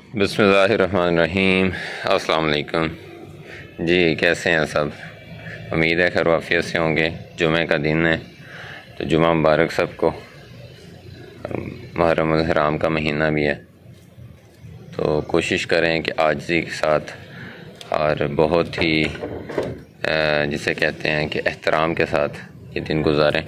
बिस्मिल्लाहिर्रहमानिर्रहीम। अस्सलाम वालेकुम जी, कैसे हैं सब? उम्मीद है खैर वाफियत से होंगे। जुमे का दिन है तो जुमा मुबारक सबको। मुहर्रमुल हराम का महीना भी है तो कोशिश करें कि आजिज़ी के साथ और बहुत ही जिसे कहते हैं कि एहतराम के साथ ये दिन गुजारें।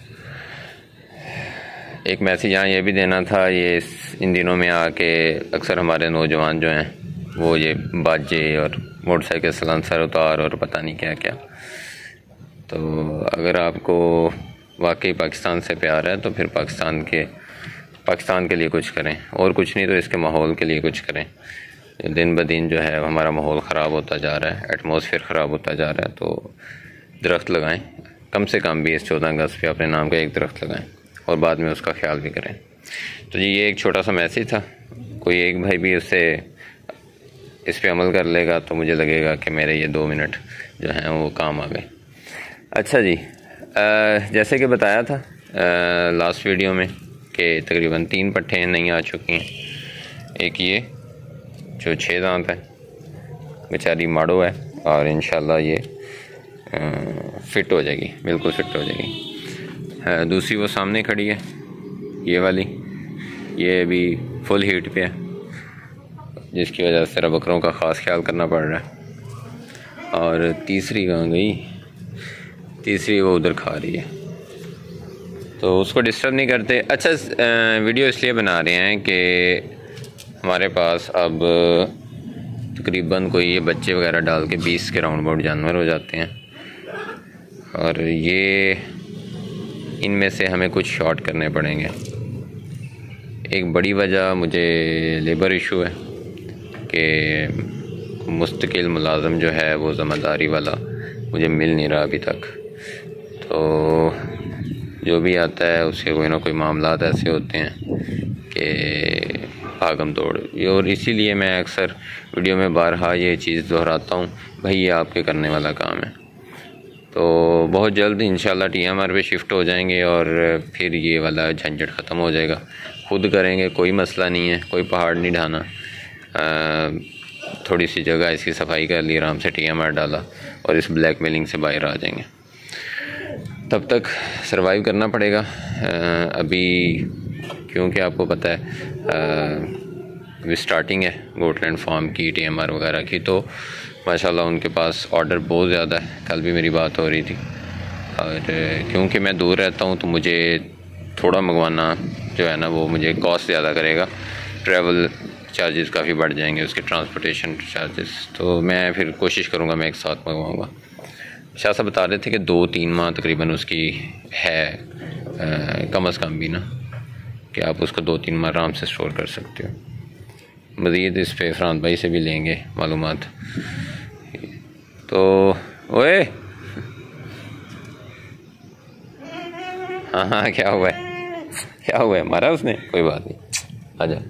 एक मैसेज यहाँ ये भी देना था, ये इन दिनों में आके अक्सर हमारे नौजवान जो हैं वो ये बाजे और मोटरसाइकिल सलांसर उतार और पता नहीं क्या क्या। तो अगर आपको वाकई पाकिस्तान से प्यार है तो फिर पाकिस्तान के लिए कुछ करें, और कुछ नहीं तो इसके माहौल के लिए कुछ करें। दिन ब दिन जो है हमारा माहौल ख़राब होता जा रहा है, एटमॉस्फेयर ख़राब होता जा रहा है। तो दरख्त लगाएं, कम से कम 20-14 अगस्त पे अपने नाम का एक दरख्त लगाएं और बाद में उसका ख्याल भी करें। तो जी ये एक छोटा सा मैसेज था, कोई एक भाई भी उससे इस पे अमल कर लेगा तो मुझे लगेगा कि मेरे ये 2 मिनट जो हैं वो काम आ गए। अच्छा जी, जैसे कि बताया था लास्ट वीडियो में कि तकरीबन 3 पट्ठे नई आ चुकी हैं। एक ये जो 6 दांत है, बेचारी माड़ो है और इंशाल्लाह ये फिट हो जाएगी, बिल्कुल फिट हो जाएगी। दूसरी वो सामने खड़ी है, ये वाली, ये अभी फुल हीट पे है जिसकी वजह से बकरों का ख़ास ख्याल करना पड़ रहा है। और तीसरी कहाँ गई? तीसरी वो उधर खा रही है तो उसको डिस्टर्ब नहीं करते। अच्छा, वीडियो इसलिए बना रहे हैं कि हमारे पास अब तकरीबन कोई ये बच्चे वगैरह डाल के 20 के राउंड अबाउट जानवर हो जाते हैं और ये इनमें से हमें कुछ शॉर्ट करने पड़ेंगे। एक बड़ी वजह मुझे लेबर इशू है कि मुस्तकिल मुलाज़म जो है वो ज़िम्मेदारी वाला मुझे मिल नहीं रहा अभी तक। तो जो भी आता है उसके कोई ना कोई मामला ऐसे होते हैं कि भागम दौड़, और इसीलिए मैं अक्सर वीडियो में बारहा ये चीज़ दोहराता हूँ, भाई ये आपके करने वाला काम है। तो बहुत जल्द इंशाल्लाह TMR पे शिफ्ट हो जाएंगे और फिर ये वाला झंझट ख़त्म हो जाएगा। खुद करेंगे, कोई मसला नहीं है, कोई पहाड़ नहीं ढाना। थोड़ी सी जगह इसकी सफाई कर ली, आराम से TMR डाला और इस ब्लैकमेलिंग से बाहर आ जाएंगे। तब तक सरवाइव करना पड़ेगा अभी, क्योंकि आपको पता है स्टार्टिंग है गोटलैंड फार्म की, TMR वगैरह की। तो माशाल्लाह उनके पास ऑर्डर बहुत ज़्यादा है। कल भी मेरी बात हो रही थी और क्योंकि मैं दूर रहता हूँ तो मुझे थोड़ा मंगवाना जो है ना वो मुझे कॉस्ट ज़्यादा करेगा, ट्रैवल चार्जेस काफ़ी बढ़ जाएंगे, उसके ट्रांसपोर्टेशन चार्जेस। तो मैं फिर कोशिश करूँगा मैं एक साथ मंगवाऊँगा। शाह साहब बता रहे थे कि 2-3 माह तकरीबन उसकी है, कम अज़ कम भी ना, कि आप उसको 2-3 माह आराम से स्टोर कर सकते हो। मज़ीद इस पे फरहान भाई से भी लेंगे मालूमात। तो ओए हाँ, क्या हुआ है? मारा उसने? कोई बात नहीं, आजा।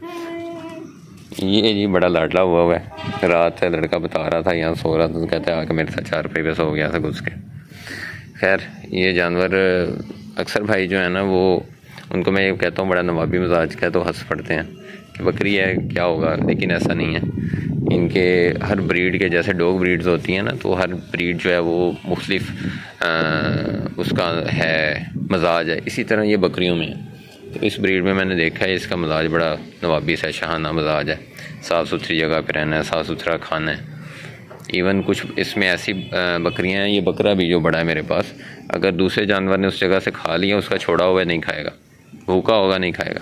ये जी बड़ा लाडला हुआ है। रात है लड़का बता रहा था यहाँ सो रहा था तो कहता है आके मेरे साथ 4 पे सो गया था घुस के। खैर ये जानवर अक्सर भाई जो है ना वो, उनको मैं ये कहता हूँ बड़ा नवाबी मिजाज का है तो हंस पड़ते हैं कि बकरी है क्या होगा, लेकिन ऐसा नहीं है। इनके हर ब्रीड के, जैसे डॉग ब्रीड्स होती हैं ना, तो हर ब्रीड जो है वो मुख्तलिफ उसका है मजाज है, इसी तरह ये बकरियों में है। तो इस ब्रीड में मैंने देखा है इसका मजाज बड़ा नवाबी सा शाहाना मजाज है, साफ़ सुथरी जगह पर रहना है, साफ़ सुथरा खाना है। इवन कुछ इसमें ऐसी बकरियां हैं, ये बकरा भी जो बड़ा है मेरे पास, अगर दूसरे जानवर ने उस जगह से खा लिया उसका छोड़ा हुआ नहीं खाएगा, भूखा होगा नहीं खाएगा।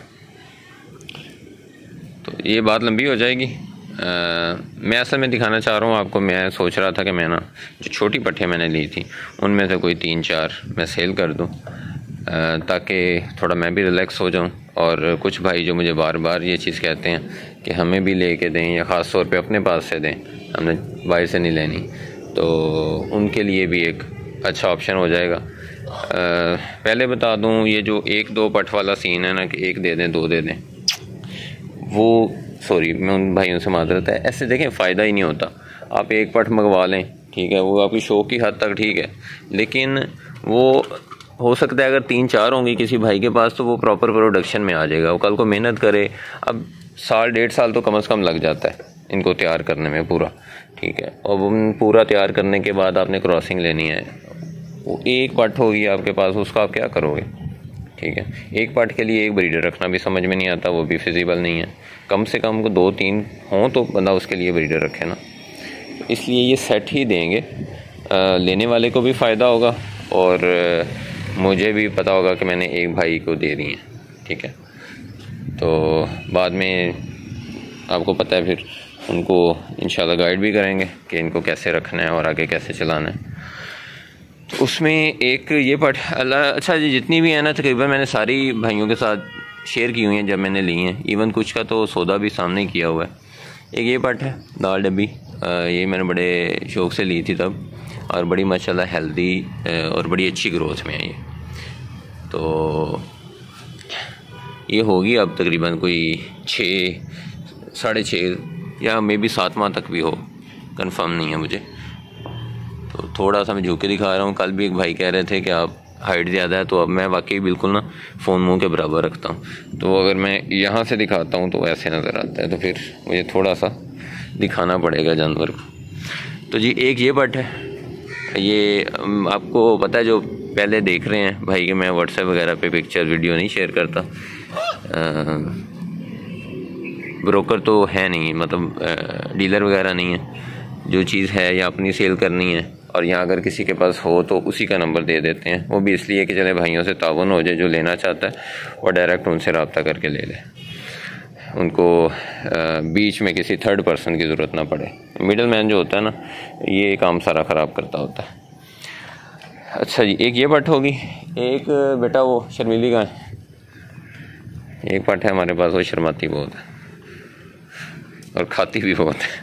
तो ये बात लंबी हो जाएगी। मैं असल में दिखाना चाह रहा हूँ आपको। मैं सोच रहा था कि मैं ना जो छोटी पट्ठे मैंने ली थी उनमें से कोई 3-4 मैं सेल कर दूँ ताकि थोड़ा मैं भी रिलैक्स हो जाऊँ। और कुछ भाई जो मुझे बार बार ये चीज़ कहते हैं कि हमें भी लेके दें या ख़ास तौर पे अपने पास से दें, हमने भाई से नहीं लेनी, तो उनके लिए भी एक अच्छा ऑप्शन हो जाएगा। पहले बता दूं, ये जो 1-2 पट वाला सीन है ना कि 1 दे दें 2 दे दें, वो सॉरी मैं उन भाइयों से माजरत है, ऐसे देखें फ़ायदा ही नहीं होता। आप 1 पट मंगवा लें, ठीक है, वो आपकी शौक की हद तक ठीक है, लेकिन वो हो सकता है अगर 3-4 होंगी किसी भाई के पास तो वो प्रॉपर प्रोडक्शन में आ जाएगा। वो कल को मेहनत करे, अब 1.5 साल तो कम से कम लग जाता है इनको तैयार करने में पूरा, ठीक है। और वो पूरा तैयार करने के बाद आपने क्रॉसिंग लेनी है, वो एक पट होगी आपके पास, उसका आप क्या करोगे, ठीक है। एक पट के लिए एक ब्रीडर रखना भी समझ में नहीं आता, वो भी फिजिबल नहीं है। कम से कम 2-3 हों तो बंदा उसके लिए ब्रीडर रखे ना। इसलिए ये सेट ही देंगे, लेने वाले को भी फ़ायदा होगा और मुझे भी पता होगा कि मैंने एक भाई को दे दी है, ठीक है। तो बाद में आपको पता है फिर उनको इंशाल्लाह गाइड भी करेंगे कि इनको कैसे रखना है और आगे कैसे चलाना है। तो उसमें एक ये पट अच्छा जी, जितनी भी है ना तकरीबन मैंने सारी भाइयों के साथ शेयर की हुई हैं जब मैंने ली हैं। इवन कुछ का तो सौदा भी सामने किया हुआ है। एक ये पट है दाल डब्बी, ये मैंने बड़े शौक़ से ली थी तब, और बड़ी माशाल्लाह हेल्दी और बड़ी अच्छी ग्रोथ में है ये। तो ये होगी अब तकरीबन कोई 6-6.5 या मे बी 7 माह तक भी हो, कंफर्म नहीं है मुझे। तो थोड़ा सा मैं झुक के दिखा रहा हूँ। कल भी एक भाई कह रहे थे कि आप हाइट ज़्यादा है, तो अब मैं वाकई बिल्कुल ना फ़ोन मुंह के बराबर रखता हूँ। तो अगर मैं यहाँ से दिखाता हूँ तो ऐसे नज़र आता है, तो फिर मुझे थोड़ा सा दिखाना पड़ेगा जानवर को। तो जी एक ये पट है, ये आपको पता है जो पहले देख रहे हैं भाई कि मैं व्हाट्सएप वगैरह पे पिक्चर वीडियो नहीं शेयर करता। ब्रोकर तो है नहीं, मतलब डीलर वगैरह नहीं है। जो चीज़ है या अपनी सेल करनी है और यहाँ अगर किसी के पास हो तो उसी का नंबर दे देते हैं। वो भी इसलिए कि चले भाइयों से तावन हो जाए, जो लेना चाहता है वो डायरेक्ट उनसे रब्ता करके ले ले, उनको बीच में किसी थर्ड पर्सन की ज़रूरत ना पड़े। मिडल मैन जो होता है ना, ये काम सारा ख़राब करता होता है। अच्छा जी, एक ये पट होगी। एक बेटा वो शर्मीली का है, एक पट है हमारे पास, वो शर्माती बहुत है और खाती भी बहुत है।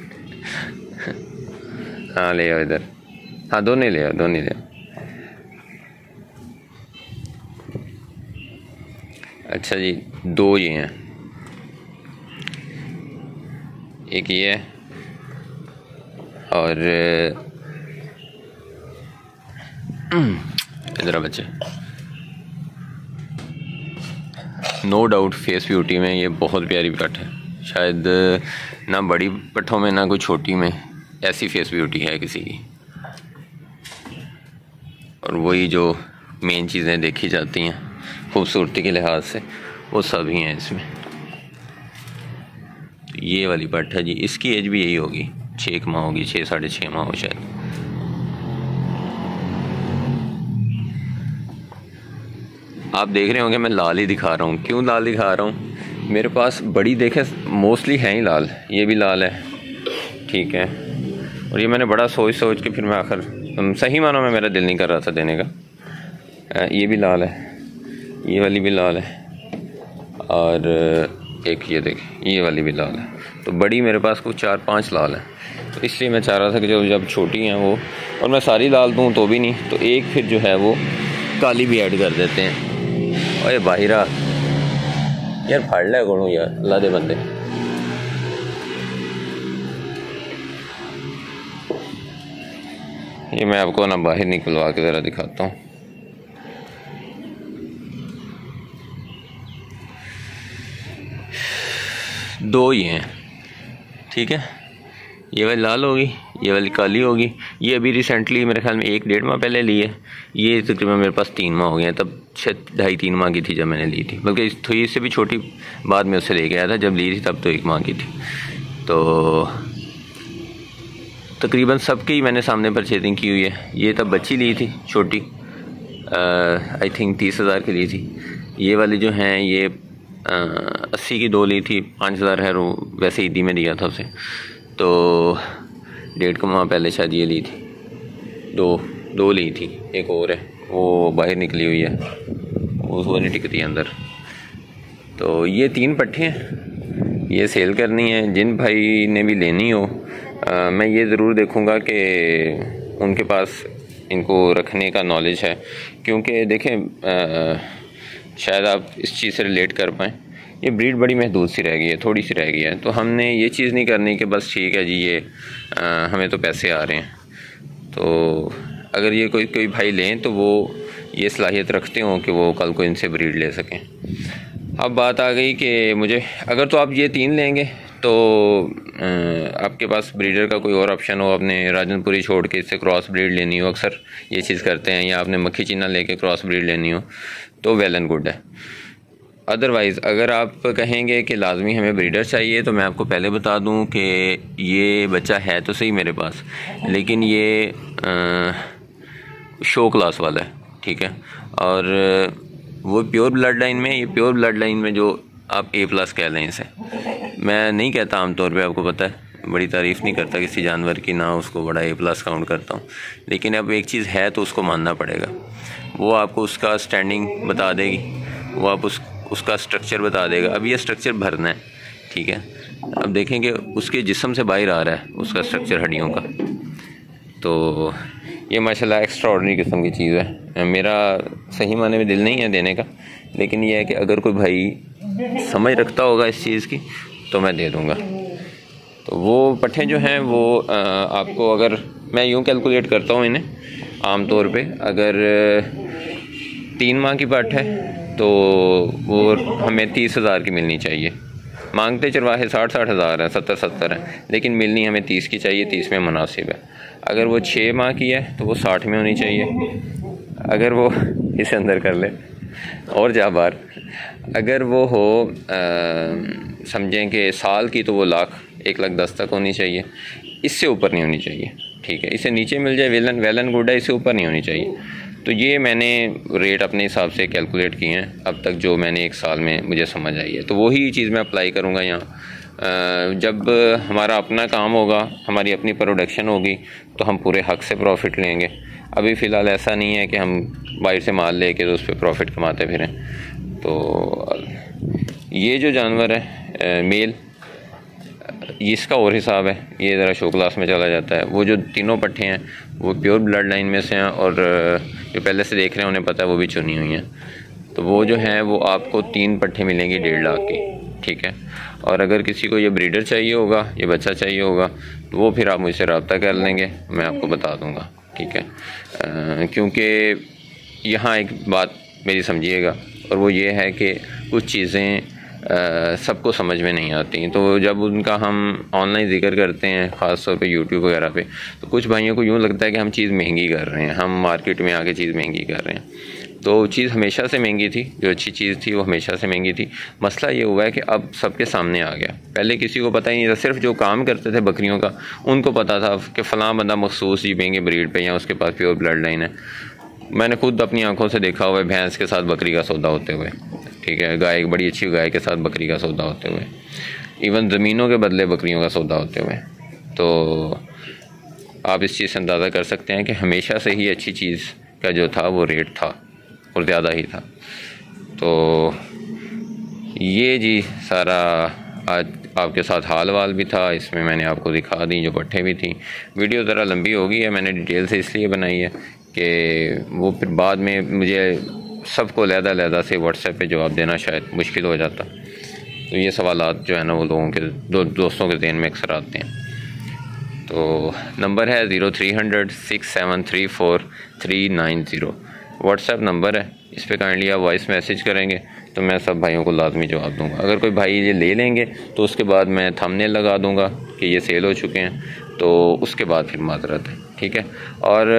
हाँ ले आओ इधर, हाँ दोनों ले आओ, दोनों ले आओ। अच्छा जी, 2 ये हैं, एक ये है और इधर बच्चे। नो डाउट फेस ब्यूटी में ये बहुत प्यारी पट है। शायद ना बड़ी पट्ठों में ना कोई छोटी में ऐसी फेस ब्यूटी है किसी की। और वही जो मेन चीज़ें देखी जाती हैं खूबसूरती के लिहाज से, वो सभी हैं इसमें। ये वाली पट है जी, इसकी एज भी यही होगी, 6 माह होगी, 6-6.5 माह हो शायद। आप देख रहे होंगे मैं लाल ही दिखा रहा हूँ। क्यों लाल दिखा रहा हूँ? मेरे पास बड़ी देखे मोस्टली हैं ही लाल। ये भी लाल है, ठीक है। और ये मैंने बड़ा सोच के फिर मैं आखिर सही मानों में मेरा दिल नहीं कर रहा था देने का। ये भी लाल है, ये वाली भी लाल है, और एक ये देखिए ये वाली भी लाल है। तो बड़ी मेरे पास कुछ 4-5 लाल हैं। तो इसलिए मैं चाह रहा था कि जब छोटी हैं वो, और मैं सारी लाल दूँ तो भी नहीं, तो एक फिर जो है वो काली भी ऐड कर देते हैं। अरे बाहिरा यार फाड़ लिया करूँ यार, अल्लाह दे बंदे। ये मैं आपको ना बाहर निकलवा के ज़रा दिखाता हूँ। दो ये हैं, ठीक है। ये वाली लाल होगी, ये वाली काली होगी। ये अभी रिसेंटली मेरे ख्याल में 1-1.5 माह पहले ली है। ये तकरीबन मेरे पास 3 माह हो गए हैं, तब शायद 2.5-3 माह की थी जब मैंने ली थी, बल्कि थोड़ी इससे भी छोटी बाद में उससे ले गया था। जब ली थी तब तो 1 माह की थी। तो तकरीबन सबकी मैंने सामने परचेजिंग की हुई है। ये तब बच्ची ली थी छोटी, आई थिंक 30,000 की ली थी। ये वाली जो हैं ये 80 की 2 ली थी, 5,000 है, वो वैसे ईदी में दिया था उसे। तो 1.5 माह पहले शायद ये ली थी, दो ली थी। एक और है वो बाहर निकली हुई है, वो नहीं टिकती अंदर। तो ये 3 पट्ठे हैं, ये सेल करनी है। जिन भाई ने भी लेनी हो, मैं ये ज़रूर देखूँगा कि उनके पास इनको रखने का नॉलेज है। क्योंकि देखें शायद आप इस चीज़ से रिलेट कर पाएँ, ये ब्रीड बड़ी महदूद सी रह गई है, थोड़ी सी रह गई है। तो हमने ये चीज़ नहीं करनी कि बस ठीक है जी ये हमें तो पैसे आ रहे हैं। तो अगर ये कोई भाई लें तो वो ये सलाहियत रखते हों कि वो कल को इनसे ब्रीड ले सकें। अब बात आ गई कि मुझे अगर तो आप ये 3 लेंगे तो आपके पास ब्रीडर का कोई और ऑप्शन हो, आपने राजनपुरी छोड़ के इससे क्रॉस ब्रीड लेनी हो, अक्सर ये चीज़ करते हैं, या आपने मक्खी चीना लेके क्रॉस ब्रीड लेनी हो तो वेल एंड गुड है। अदरवाइज़ अगर आप कहेंगे कि लाजमी हमें ब्रीडर चाहिए तो मैं आपको पहले बता दूं कि ये बच्चा है तो सही मेरे पास, लेकिन ये शो क्लास वाला है, ठीक है। और वो प्योर ब्लड लाइन में, ये प्योर ब्लड लाइन में जो आप A+ कह लें इसे, मैं नहीं कहता आमतौर पे, आपको पता है बड़ी तारीफ़ नहीं करता किसी जानवर की, ना उसको बड़ा A+ काउंट करता हूँ, लेकिन अब एक चीज़ है तो उसको मानना पड़ेगा। वो आपको उसका स्टैंडिंग बता देगी, वो आप उसका स्ट्रक्चर बता देगा। अब ये स्ट्रक्चर भरना है, ठीक है। अब देखेंगे उसके जिस्म से बाहर आ रहा है उसका स्ट्रक्चर हड्डियों का, तो ये माशाल्लाह एक्स्ट्रा ऑर्डिनरी किस्म की चीज़ है। मेरा सही माने में दिल नहीं है देने का, लेकिन ये है कि अगर कोई भाई समझ रखता होगा इस चीज़ की तो मैं दे दूँगा। तो वो पट्ठे जो हैं वो आपको, अगर मैं यूँ कैलकुलेट करता हूँ इन्हें आम तौर पे, अगर 3 माह की पट्ठ है तो वो हमें 30,000 की मिलनी चाहिए। मांगते चरवाहे 60-60 हज़ार हैं, 70-70 हैं, लेकिन मिलनी हमें 30 की चाहिए, 30 में मुनासिब है। अगर वो 6 माह की है तो वो 60 में होनी चाहिए। अगर वो इसे अंदर कर ले और जा बार, अगर वो हो समझें कि साल की तो वो 1,10,000 तक होनी चाहिए, इससे ऊपर नहीं होनी चाहिए, ठीक है। इससे नीचे मिल जाए वेल एंड गुड है, इससे ऊपर नहीं होनी चाहिए। तो ये मैंने रेट अपने हिसाब से कैलकुलेट किए हैं अब तक, जो मैंने 1 साल में मुझे समझ आई है, तो वही चीज़ मैं अप्लाई करूँगा यहाँ। जब हमारा अपना काम होगा, हमारी अपनी प्रोडक्शन होगी, तो हम पूरे हक से प्रॉफिट लेंगे। अभी फ़िलहाल ऐसा नहीं है कि हम बाहर से माल लेके तो उस पर प्रॉफिट कमाते फिरें। तो ये जो जानवर है मेल, इसका और हिसाब है, ये ज़रा शो क्लास में चला जाता है। वो जो तीनों पट्ठे हैं वो प्योर ब्लड लाइन में से हैं, और जो पहले से देख रहे हैं उन्हें पता है वो भी चुनी हुई हैं। तो वो जो हैं वो आपको 3 पट्ठे मिलेंगे 1.5 लाख की, ठीक है। और अगर किसी को ये ब्रीडर चाहिए होगा, ये बच्चा चाहिए होगा, तो वो फिर आप मुझसे रब्ता कर लेंगे, मैं आपको बता दूँगा, ठीक है। क्योंकि यहाँ एक बात मेरी समझिएगा, और वो ये है कि कुछ चीज़ें सबको समझ में नहीं आती, तो जब उनका हम ऑनलाइन जिक्र करते हैं ख़ास तौर पे यूट्यूब वगैरह पे, तो कुछ भाइयों को यूँ लगता है कि हम चीज़ महंगी कर रहे हैं, हम मार्केट में आके चीज़ महंगी कर रहे हैं। तो चीज़ हमेशा से महंगी थी, जो अच्छी चीज़ थी वो हमेशा से महंगी थी। मसला ये हुआ है कि अब सबके सामने आ गया, पहले किसी को पता ही नहीं था। सिर्फ जो काम करते थे बकरियों का उनको पता था कि फ़लाँ बंदा मखसूस जी महंगे ब्रीड पे, या उसके पास प्योर ब्लड लाइन है। मैंने खुद अपनी आंखों से देखा हुआ है भैंस के साथ बकरी का सौदा होते हुए, ठीक है। गाय, बड़ी अच्छी गाय के साथ बकरी का सौदा होते हुए, इवन ज़मीनों के बदले बकरियों का सौदा होते हुए। तो आप इस चीज़ से अंदाज़ा कर सकते हैं कि हमेशा से ही अच्छी चीज़ का जो था वो रेट था और ज़्यादा ही था। तो ये जी सारा आज आपके साथ हाल वाल भी था, इसमें मैंने आपको दिखा दी जो पट्ठे भी थी। वीडियो ज़रा लंबी हो गई है, मैंने डिटेल से इसलिए बनाई है कि वो फिर बाद में मुझे सबको अलग-अलग से व्हाट्सएप पे जवाब देना शायद मुश्किल हो जाता। तो ये सवालात जो है ना वो लोगों के दोस्तों के ज़हन में अक्सर आते हैं। तो नंबर है 0300 6734 390, व्हाट्सएप नंबर है, इस पर काइंडली आप वॉइस मैसेज करेंगे तो मैं सब भाइयों को लाजमी जवाब दूंगा। अगर कोई भाई ये ले लेंगे तो उसके बाद मैं थंबनेल लगा दूंगा कि ये सेल हो चुके हैं, तो उसके बाद फिर माजरत है, ठीक है। और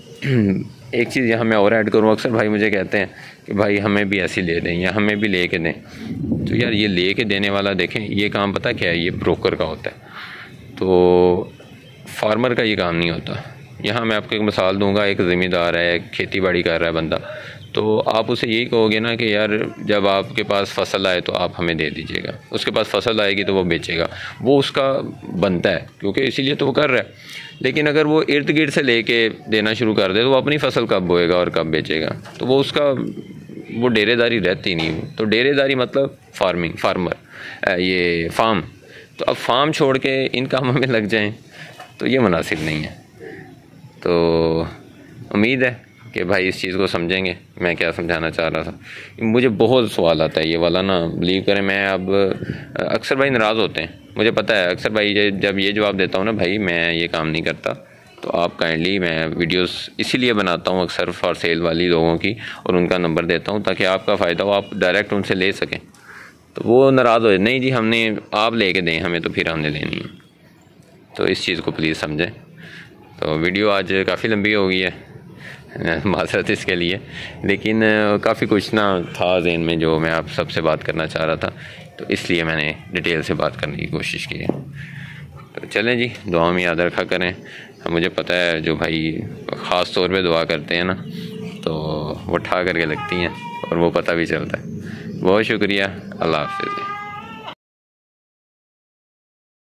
एक चीज़ यहाँ मैं और ऐड करूँ, अक्सर भाई मुझे कहते हैं कि भाई हमें भी ऐसी ले दें या हमें भी ले के दें। तो यार ये ले के देने वाला देखें, ये काम पता क्या है, ये ब्रोकर का होता है, तो फार्मर का ये काम नहीं होता। यहाँ मैं आपको एक मिसाल दूंगा, एक ज़मींदार है, खेती बाड़ी कर रहा है बंदा, तो आप उसे यही कहोगे ना कि यार जब आपके पास फसल आए तो आप हमें दे दीजिएगा। उसके पास फसल आएगी तो वो बेचेगा, वो उसका बनता है, क्योंकि इसीलिए तो वो कर रहा है। लेकिन अगर वो इर्द गिर्द से लेके देना शुरू कर दे तो वो अपनी फसल कब बोएगा और कब बेचेगा, तो वो उसका वो डेरेदारी रहती नहीं। तो डेरेदारी मतलब फार्मर, ये फार्म। तो अब फार्म छोड़ के इन कामों में लग जाएं तो ये मुनासिब नहीं है। तो उम्मीद है कि भाई इस चीज़ को समझेंगे मैं क्या समझाना चाह रहा था। मुझे बहुत सवाल आता है ये वाला ना, बिलीव करें। मैं अब अक्सर भाई नाराज़ होते हैं, मुझे पता है। अक्सर भाई जब ये जवाब देता हूँ ना, भाई मैं ये काम नहीं करता, तो आप काइंडली, मैं वीडियोस इसीलिए बनाता हूँ अक्सर फॉर सेल वाली लोगों की, और उनका नंबर देता हूँ ताकि आपका फ़ायदा हो, आप डायरेक्ट उनसे ले सकें। तो वो नाराज़ हो, नहीं जी हमने, आप लेके दें हमें तो फिर हमने लेनी है। तो इस चीज़ को प्लीज़ समझें। तो वीडियो आज काफ़ी लंबी हो गई है, माज़रत इसके लिए, लेकिन काफ़ी कुछ ना था ज़हन में जो मैं आप सबसे बात करना चाह रहा था, तो इसलिए मैंने डिटेल से बात करने की कोशिश की है। तो चलें जी, दुआ में याद रखा करें। मुझे पता है जो भाई ख़ास तौर पे दुआ करते हैं ना, तो वो ठा करके लगती हैं और वो पता भी चलता है। बहुत शुक्रिया, अल्लाह हाफ़िज़।